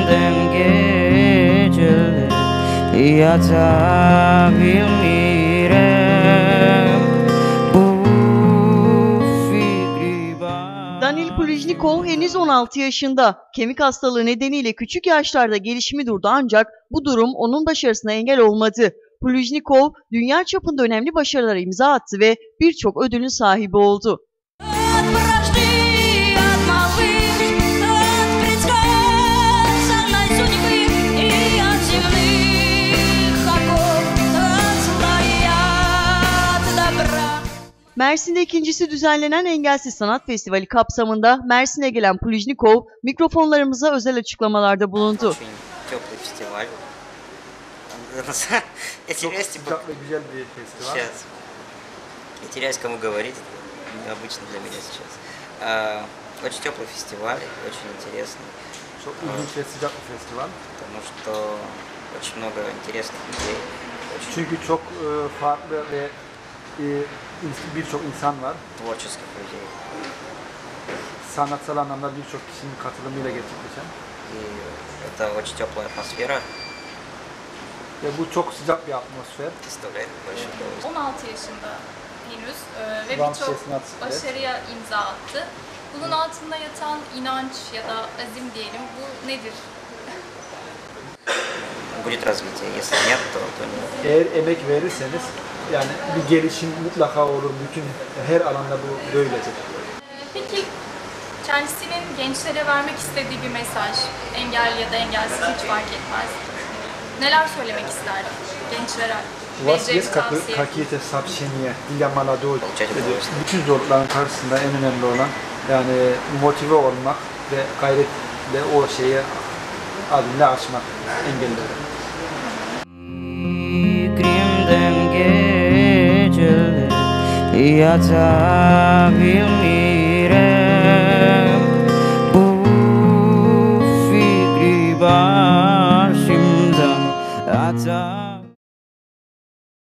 Fikrimden geceleri yatabilmirem. Bu fikri Danil Plujnikov henüz 16 yaşında. Kemik hastalığı nedeniyle küçük yaşlarda gelişimi durdu ancak bu durum onun başarısına engel olmadı. Plujnikov dünya çapında önemli başarılara imza attı ve birçok ödülün sahibi oldu. Mersin'de ikincisi düzenlenen Engelsiz Sanat Festivali kapsamında Mersin'e gelen Plujnikov mikrofonlarımıza özel açıklamalarda bulundu. Теплый фестиваль. Я Çok теряюсь, sıcak ve güzel bir festival. сейчас. Я теряюсь, кому говорить. Необычно для меня сейчас. Очень теплый фестиваль, очень интересный. Çok ilginç ve sıcak bir festival. Потому что очень много интересных людей. Очень Çünkü çok farklı ve birçok insan var. творческих людей. Sanatsal anlamda birçok kişinin katılımıyla gerçekleşen. И это очень теплая атмосфера. Ve bu çok sıcak bir atmosfer. Доставляет большое удовольствие. 16 yaşında henüz ve Вам birçok 16 lет. başarıya imza attı. Bunun altında yatan inanç ya da azim diyelim, bu nedir? Будет развитие. Если нет, то нет. Eğer emek verirseniz yani bir gelişim mutlaka olur. Bütün her alanda bu böyledir. Peki kendisinin gençlere vermek istediği bir mesaj, engelli ya da engelsiz hiç fark etmez. Neler söylemek ister gençlere? У вас Vereceği есть bir tavsiye. какие-то сообщения для молодой? Получать удовольствие. Bütün zorlukların karşısında en önemli olan yani motive olmak ve gayretle o şeyi adımla aşmak engelleri. Fikrimden geceleri yatabilmirem.